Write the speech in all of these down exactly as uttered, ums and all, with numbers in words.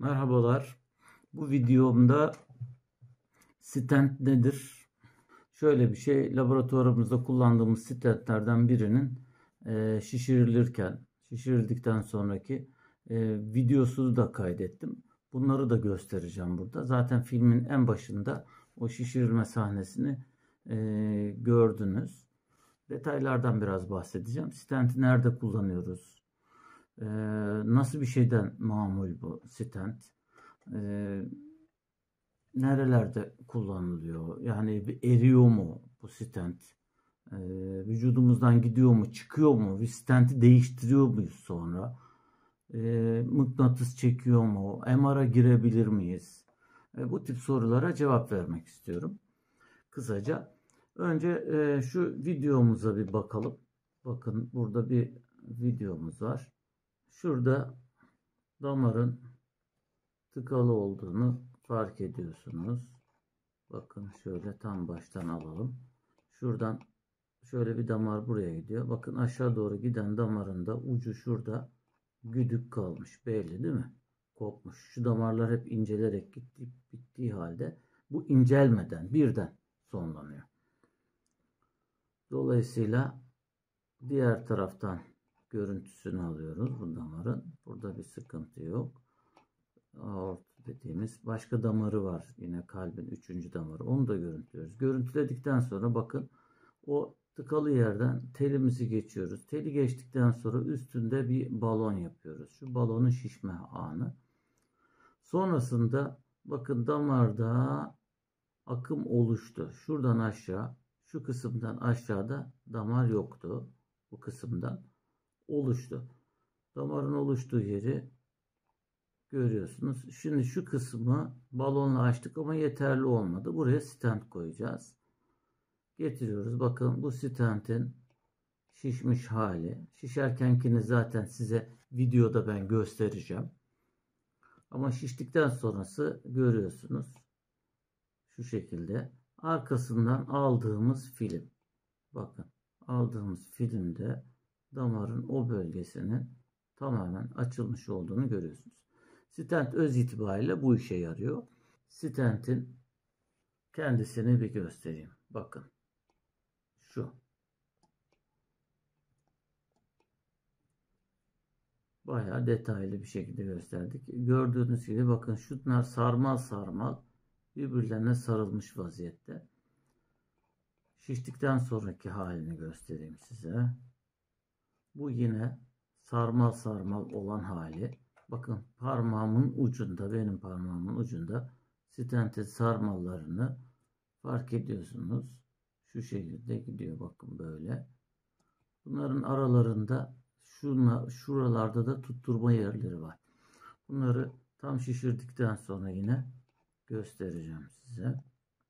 Merhabalar. Bu videomda stent nedir? Şöyle bir şey, laboratuvarımızda kullandığımız stentlerden birinin e, şişirilirken, şişirildikten sonraki e, videosunu da kaydettim. Bunları da göstereceğim burada. Zaten filmin en başında o şişirilme sahnesini e, gördünüz. Detaylardan biraz bahsedeceğim. Stenti nerede kullanıyoruz? E, nasıl bir şeyden mamul bu stent? E, Nerelerde kullanılıyor? Yani bir eriyor mu bu stent? Ee, vücudumuzdan gidiyor mu, çıkıyor mu? Bir stenti değiştiriyor muyuz sonra? Ee, mıknatıs çekiyor mu? M R'a girebilir miyiz? Ee, bu tip sorulara cevap vermek istiyorum. Kısaca. Önce e, şu videomuza bir bakalım. Bakın burada bir videomuz var. Şurada damarın tıkalı olduğunu fark ediyorsunuz. Bakın şöyle tam baştan alalım. Şuradan şöyle bir damar buraya gidiyor. Bakın aşağı doğru giden damarın da ucu şurada güdük kalmış. Belli değil mi? Kopmuş. Şu damarlar hep incelerek gitti, bittiği halde bu incelmeden birden sonlanıyor. Dolayısıyla diğer taraftan görüntüsünü alıyoruz bu damarın. Burada bir sıkıntı yok. Aort dediğimiz başka damarı var. Yine kalbin üçüncü damarı. Onu da görüntülüyoruz. Görüntüledikten sonra bakın o tıkalı yerden telimizi geçiyoruz. Teli geçtikten sonra üstünde bir balon yapıyoruz. Şu balonun şişme anı. Sonrasında bakın damarda akım oluştu. Şuradan aşağı, şu kısımdan aşağıda damar yoktu. Bu kısımdan oluştu. Damarın oluştuğu yeri görüyorsunuz. Şimdi şu kısmı balonla açtık ama yeterli olmadı. Buraya stent koyacağız. Getiriyoruz. Bakın bu stentin şişmiş hali. Şişerkenkini zaten size videoda ben göstereceğim. Ama şiştikten sonrası görüyorsunuz. Şu şekilde. Arkasından aldığımız film. Bakın aldığımız filmde damarın o bölgesinin tamamen açılmış olduğunu görüyorsunuz. Stent öz itibariyle bu işe yarıyor. Stentin kendisini bir göstereyim. Bakın. Şu. Bayağı detaylı bir şekilde gösterdik. Gördüğünüz gibi bakın şunlar sarmal sarmal birbirlerine sarılmış vaziyette. Şiştikten sonraki halini göstereyim size. Bu yine sarmal sarmal olan hali. Bakın parmağımın ucunda, benim parmağımın ucunda stentin sarmallarını fark ediyorsunuz. Şu şekilde gidiyor bakın böyle. Bunların aralarında şuna, şuralarda da tutturma yerleri var. Bunları tam şişirdikten sonra yine göstereceğim size.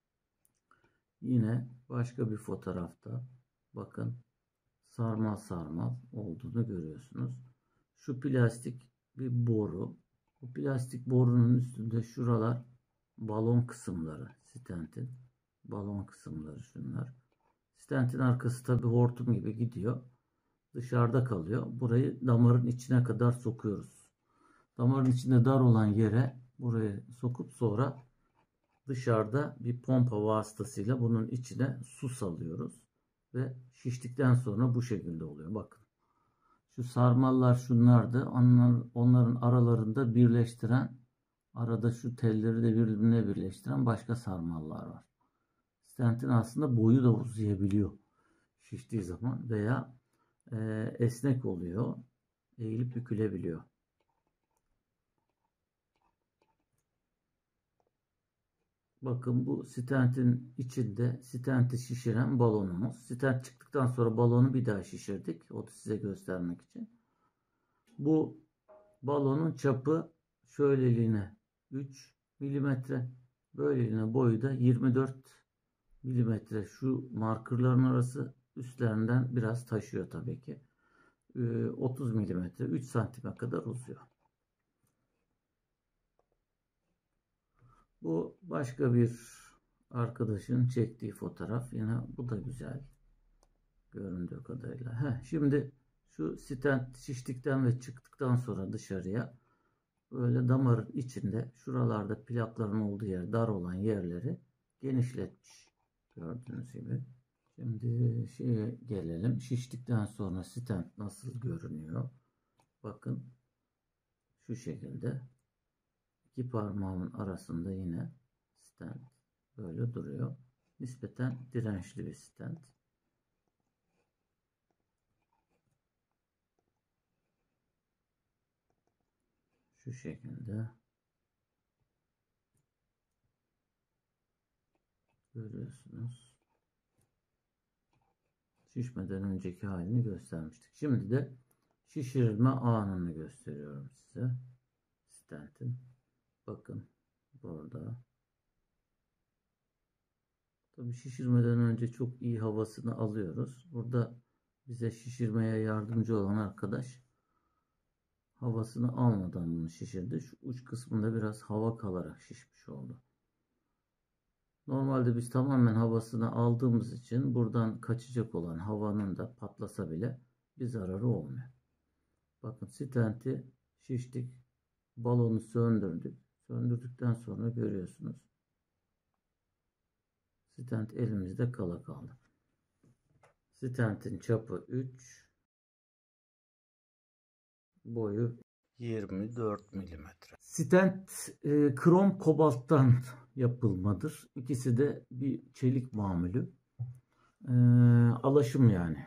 Yine başka bir fotoğrafta bakın sarmal sarmal olduğunu görüyorsunuz. Şu plastik bir boru. Bu plastik borunun üstünde şuralar balon kısımları. Stentin balon kısımları şunlar. Stentin arkası tabi hortum gibi gidiyor. Dışarıda kalıyor. Burayı damarın içine kadar sokuyoruz. Damarın içinde dar olan yere burayı sokup sonra dışarıda bir pompa vasıtasıyla bunun içine su salıyoruz. Ve şiştikten sonra bu şekilde oluyor. Bakın. Şu sarmallar şunlardı. Onlar, onların aralarında birleştiren, arada şu telleri de birbirine birleştiren başka sarmallar var. Stentin aslında boyu da uzayabiliyor şiştiği zaman veya e, esnek oluyor. Eğilip bükülebiliyor. Bakın bu stentin içinde stenti şişiren balonumuz. Stent çıktıktan sonra balonu bir daha şişirdik. O da size göstermek için. Bu balonun çapı şöyleliğine üç milimetre. Böyleliğine boyu da yirmi dört milimetre. Şu markerların arası üstlerinden biraz taşıyor tabii ki. otuz milimetre, üç santime kadar uzuyor. Bu başka bir arkadaşın çektiği fotoğraf. Yine bu da güzel. Göründüğü kadarıyla. Heh, şimdi şu stent şiştikten ve çıktıktan sonra dışarıya böyle damarın içinde şuralarda plakların olduğu yer, dar olan yerleri genişletmiş. Gördüğünüz gibi. Şimdi şeye gelelim. Şiştikten sonra stent nasıl görünüyor? Bakın şu şekilde. İki parmağımın arasında yine stent böyle duruyor. Nispeten dirençli bir stent. Şu şekilde görüyorsunuz. Şişmeden önceki halini göstermiştik. Şimdi de şişirme anını gösteriyorum size. Stentin. Bakın burada. Tabii şişirmeden önce çok iyi havasını alıyoruz. Burada bize şişirmeye yardımcı olan arkadaş havasını almadan bunu şişirdi. Şu uç kısmında biraz hava kalarak şişmiş oldu. Normalde biz tamamen havasını aldığımız için buradan kaçacak olan havanın da patlasa bile bir zararı olmuyor. Bakın stenti şiştik. Balonu söndürdük. Söndürdükten sonra görüyorsunuz. Stent elimizde kala kaldı. Stentin çapı üç. Boyu yirmi dört milimetre. Stent e, krom kobalttan yapılmadır. İkisi de bir çelik mamülü. E, alaşım yani.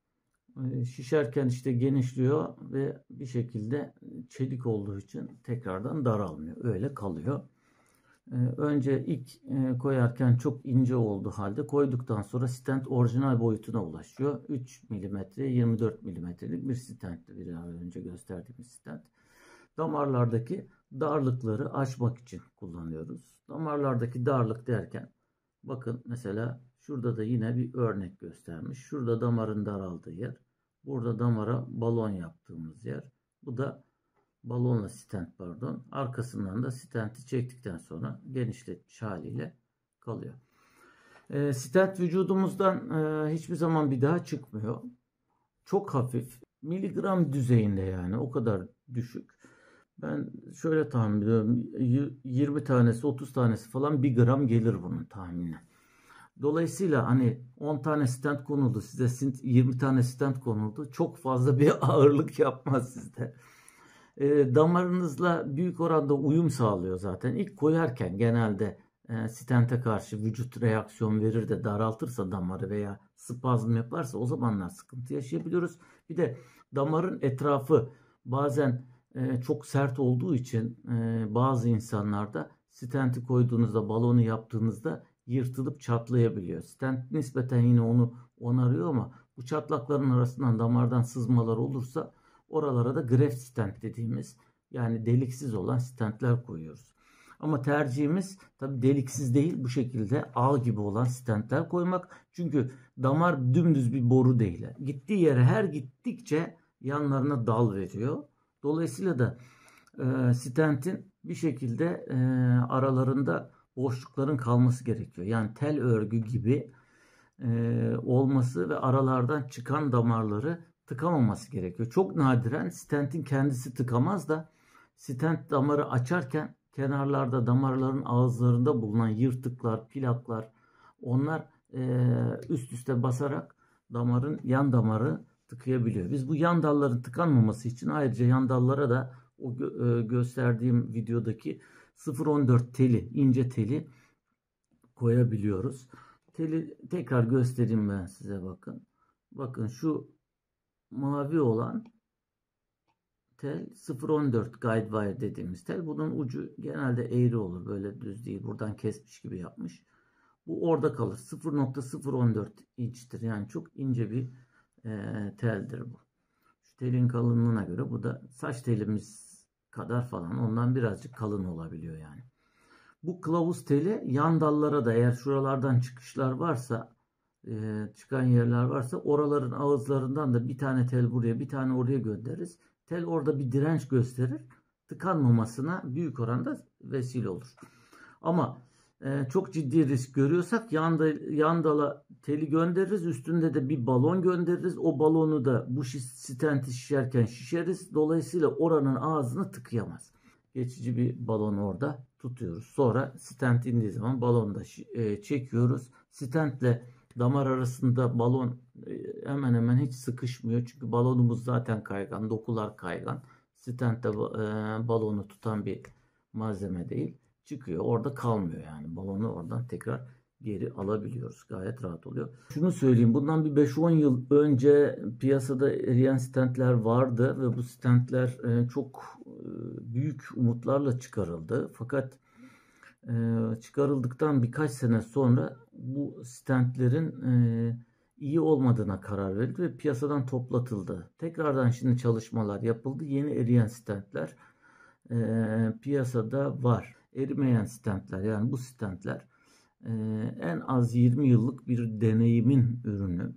E, şişerken işte genişliyor ve bir şekilde çelik olduğu için tekrardan daralmıyor. Öyle kalıyor. E, önce ilk e, koyarken çok ince olduğu halde koyduktan sonra stent orijinal boyutuna ulaşıyor. üç milimetre yirmi dört milimetrelik bir stentti. Bir daha önce gösterdiğimiz stent. Damarlardaki darlıkları açmak için kullanıyoruz. Damarlardaki darlık derken bakın mesela şurada da yine bir örnek göstermiş. Şurada damarın daraldığı yer. Burada damara balon yaptığımız yer. Bu da balonla stent pardon. Arkasından da stenti çektikten sonra genişletmiş haliyle kalıyor. E, stent vücudumuzdan e, hiçbir zaman bir daha çıkmıyor. Çok hafif. Miligram düzeyinde yani. O kadar düşük. Ben şöyle tahmin ediyorum. yirmi tanesi otuz tanesi falan bir gram gelir bunun tahmini. Dolayısıyla hani on tane stent konuldu size, yirmi tane stent konuldu. Çok fazla bir ağırlık yapmaz sizde. E, damarınızla büyük oranda uyum sağlıyor zaten. İlk koyarken genelde e, stente karşı vücut reaksiyon verir de daraltırsa damarı veya spazm yaparsa o zamanlar sıkıntı yaşayabiliyoruz. Bir de damarın etrafı bazen e, çok sert olduğu için e, bazı insanlarda stenti koyduğunuzda, balonu yaptığınızda yırtılıp çatlayabiliyor. Stent nispeten yine onu onarıyor ama bu çatlakların arasından damardan sızmalar olursa oralara da graft stent dediğimiz yani deliksiz olan stentler koyuyoruz. Ama tercihimiz tabi deliksiz değil, bu şekilde ağ gibi olan stentler koymak. Çünkü damar dümdüz bir boru değil. Gittiği yere her gittikçe yanlarına dal veriyor. Dolayısıyla da e, stentin bir şekilde e, aralarında boşlukların kalması gerekiyor. Yani tel örgü gibi e, olması ve aralardan çıkan damarları tıkamaması gerekiyor. Çok nadiren stentin kendisi tıkamaz da stent damarı açarken kenarlarda damarların ağızlarında bulunan yırtıklar, plaklar onlar e, üst üste basarak damarın yan damarı tıkayabiliyor. Biz bu yan dalların tıkanmaması için ayrıca yan dallara da o gö e, gösterdiğim videodaki sıfır on dört teli, ince teli koyabiliyoruz. Teli tekrar göstereyim ben size bakın. Bakın şu mavi olan tel sıfır on dört guide wire dediğimiz tel. Bunun ucu genelde eğri olur. Böyle düz değil. Buradan kesmiş gibi yapmış. Bu orada kalır. sıfır nokta sıfır on dört inçtir. Yani çok ince bir e, teldir bu. Şu telin kalınlığına göre bu da saç telimiz kadar falan. Ondan birazcık kalın olabiliyor yani. Bu kılavuz teli yan dallara da eğer şuralardan çıkışlar varsa e, çıkan yerler varsa oraların ağızlarından da bir tane tel buraya bir tane oraya göndeririz. Tel orada bir direnç gösterir. Tıkanmamasına büyük oranda vesile olur. Ama e, çok ciddi risk görüyorsak yan, da, yan dala teli göndeririz. Üstünde de bir balon göndeririz. O balonu da bu stenti şişerken şişeriz. Dolayısıyla oranın ağzını tıkayamaz. geçici bir balon orada tutuyoruz. Sonra stent indiği zaman balonu da e, çekiyoruz. Stentle damar arasında balon e, hemen hemen hiç sıkışmıyor. Çünkü balonumuz zaten kaygan, dokular kaygan. Stent de e, balonu tutan bir malzeme değil. Çıkıyor, orada kalmıyor yani. Balonu oradan tekrar geri alabiliyoruz. Gayet rahat oluyor. Şunu söyleyeyim. Bundan bir beş on yıl önce piyasada eriyen stentler vardı ve bu stentler e, çok e, büyük umutlarla çıkarıldı. Fakat e, çıkarıldıktan birkaç sene sonra bu stentlerin e, iyi olmadığına karar verildi ve piyasadan toplatıldı. Tekrardan şimdi çalışmalar yapıldı. Yeni eriyen stentler e, piyasada var. Erimeyen stentler, yani bu stentler ee, en az yirmi yıllık bir deneyimin ürünü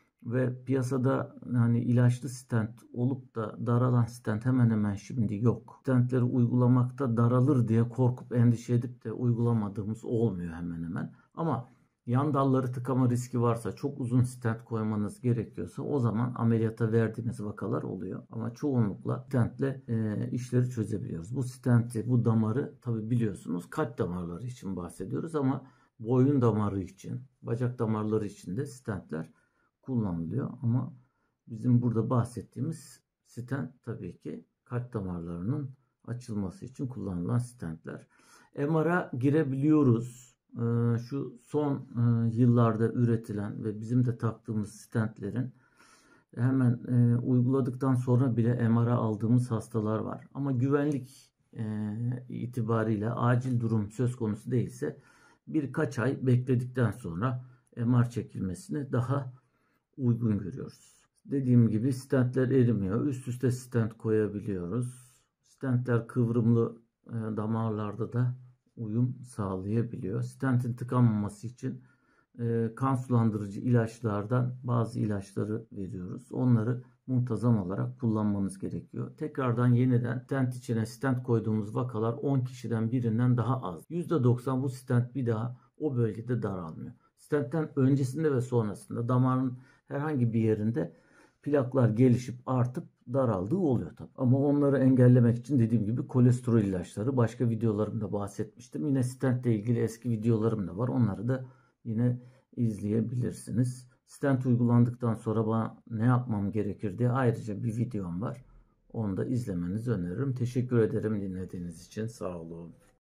ve piyasada hani ilaçlı stent olup da daralan stent hemen hemen şimdi yok. Stentleri uygulamakta daralır diye korkup endişe edip de uygulamadığımız olmuyor hemen hemen. Ama yan dalları tıkama riski varsa, çok uzun stent koymanız gerekiyorsa o zaman ameliyata verdiğimiz vakalar oluyor. Ama çoğunlukla stentle e, işleri çözebiliyoruz. Bu stenti, bu damarı tabi biliyorsunuz kalp damarları için bahsediyoruz ama boyun damarı için, bacak damarları için de stentler kullanılıyor. Ama bizim burada bahsettiğimiz stent tabii ki kalp damarlarının açılması için kullanılan stentler. M R'a girebiliyoruz. Ee, şu son e, yıllarda üretilen ve bizim de taktığımız stentlerin hemen e, uyguladıktan sonra bile M R'a aldığımız hastalar var. Ama güvenlik e, itibariyle acil durum söz konusu değilse birkaç ay bekledikten sonra M R çekilmesini daha uygun görüyoruz. Dediğim gibi stentler erimiyor. Üst üste stent koyabiliyoruz. Stentler kıvrımlı e, damarlarda da uyum sağlayabiliyor. Stentin tıkanmaması için e, kan sulandırıcı ilaçlardan bazı ilaçları veriyoruz. Onları muntazam olarak kullanmanız gerekiyor. Tekrardan yeniden stent içine stent koyduğumuz vakalar on kişiden birinden daha az. yüzde doksan bu stent bir daha o bölgede daralmıyor. Stentten öncesinde ve sonrasında damarın herhangi bir yerinde plaklar gelişip artıp daraldığı oluyor tabii. Ama onları engellemek için dediğim gibi kolesterol ilaçları, başka videolarımda bahsetmiştim. Yine stentle ilgili eski videolarım da var. Onları da yine izleyebilirsiniz. Stent uygulandıktan sonra bana ne yapmam gerekir diye ayrıca bir videom var. Onu da izlemenizi öneririm. Teşekkür ederim dinlediğiniz için. Sağ olun.